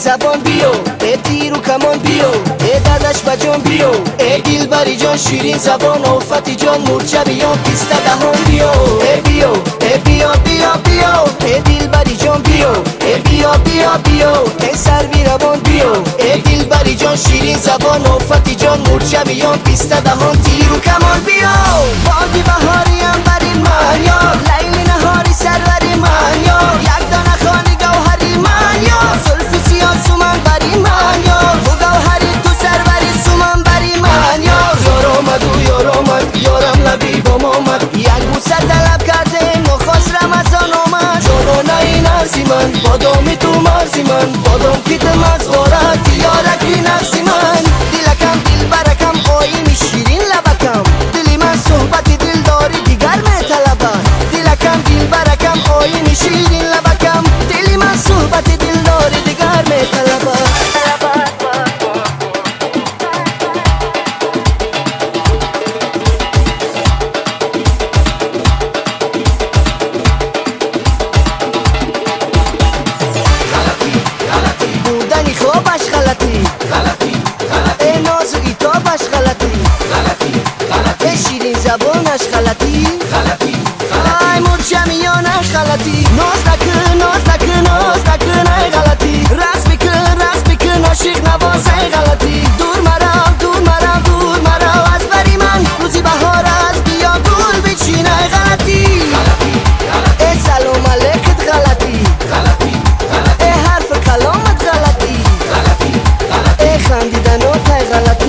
زبان بیو ای تیر و کمان بیو ای دردش بجان بیو ای دلبری جان شیرین زبان آفتی جان مورچه بیان پیسته دهان بیو ای بیو ای بیا بیا بیا ای دلبری جان بیو ای بیا بیا بیا ای سروی روان بیو ای دلبری جان شیرین زبان آفتی جان مورچه بیان پیسته دهان تیر و کمان بیو باقی بهاری هم بری من یا لیلی نهاری سروری من یا یک دانه خانی گوهری من یا زلف سیاه سومن بری من یا و گوهری تو سروری سومن بری من یا یار آمد و یار آمد یارم لبی بام آمد یک بوسه طلب کرده نخواست رمضان آمد جانانه این ارزی من بادامی تو مرزی من بادام کیت مغز بارد یارکی نقصی من دلکم دل برکم آینی شیرین لبکم دلی من صحبت دل داری دیگر می طلبد دلکم دل برکم آینی شیرین لبکم دلی من صحبت دل داری دیگر می طلبد بودنی خوابش غلطی ای نازو ایتابش غلطی ای شیرین زبانش غلطی ای مورچه میانش غلطی ناز نکن ای غلطی رقص بکن عاشق نواز ای غلطی دور مرو از بری من روزی بهار از بیا گل بچین ای غلطی ای سلام علیکت غلطی ای حرف کلامت غلطی ای خندیدنات ای غلطی